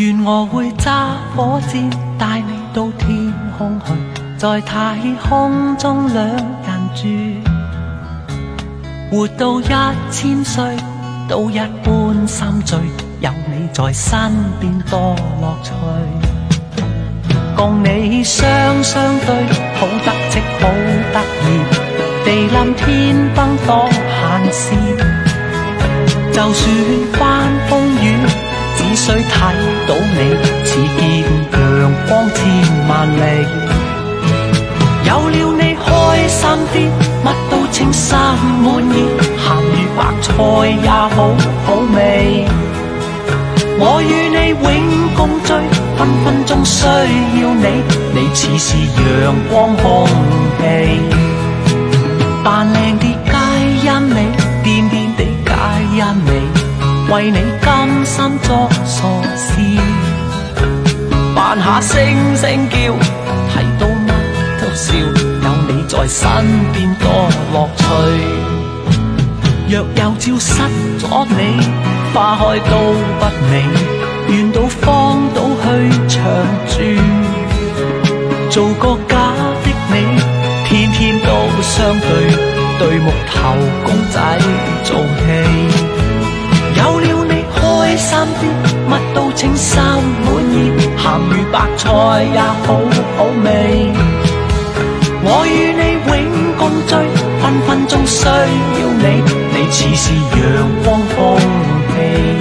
願我會揸火箭帶你到天空去，在太空中兩人住，活到1000歲都一般心醉，有你在身邊多樂趣。共你雙雙對，好得戚好得意，地冧天崩當閒事。就算翻風雨，只需睇到你，似見陽光千萬里。有了你開心啲，乜都稱心滿意，鹹魚白菜也好好味。我與你永共聚，分分鐘需要你，你似是陽光空氣。扮靚啲皆因你，癲癲地皆因你，為你甘心作傻事。扮下聲聲叫，睇到乜都笑，有你在身邊多樂趣。若有朝失咗你，花開都不美，願到荒島去長住，做個假的你，天天都相對，對木頭公仔做戲。有了你開心啲，乜都稱心滿意，鹹魚白菜也好好味。我與你永共聚，分分鐘需要你，你似是陽光空氣。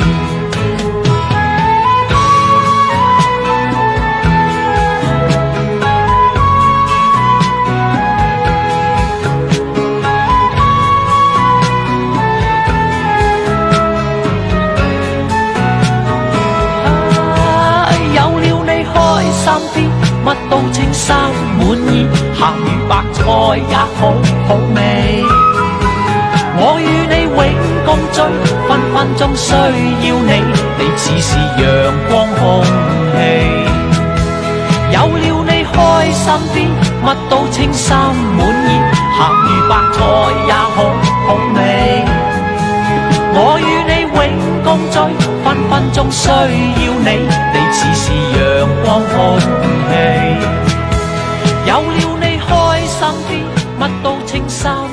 有了你開心啲，乜都稱心滿意，鹹魚白菜也好好味。我與你永共聚，分分鐘需要你，你似是陽光空氣。有了你開心啲，乜都稱心滿意，鹹魚白菜也好好味。我與你永共聚，分分鐘需要你，你似是陽光空氣。有了你開心啲，乜都稱心